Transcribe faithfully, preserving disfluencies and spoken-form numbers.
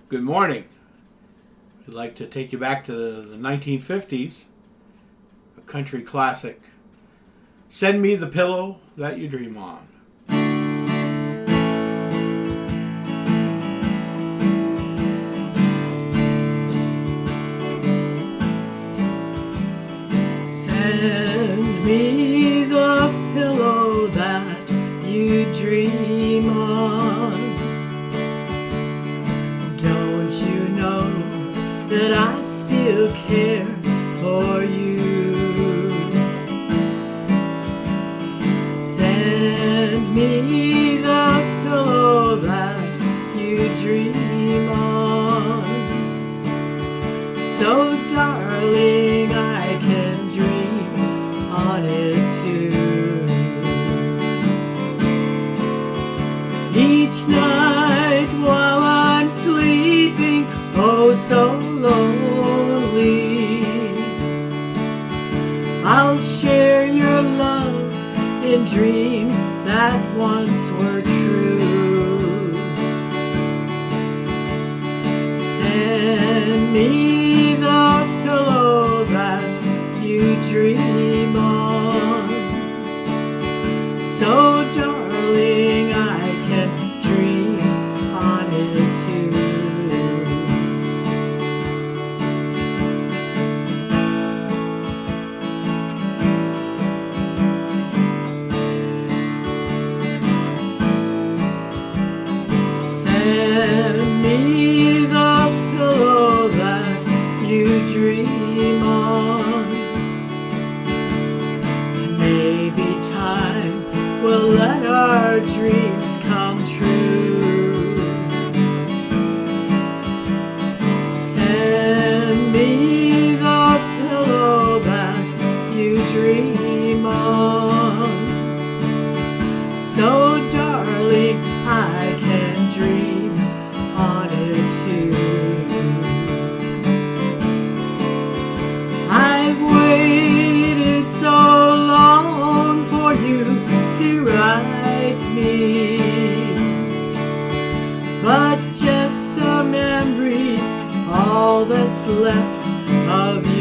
Good morning. We'd like to take you back to the nineteen fifties, a country classic. Send me the pillow that you dream on. Send me the pillow that you dream on. Don't you know that I still care for you? Send me the pillow that you dream on. So darling, I can dream on it too. Each night while I'm sleeping, oh so lonely, I'll share your love in dreams that once were true. Send me the pillow that you dream on. So darling, I can dream on it too. Send me the pillow that you dream on. Maybe time will let our dreams come true. Send me the pillow that you dream on. So darling, I can dream on it too. I've waited so long for you to write me, but just a memory's all that's left of you.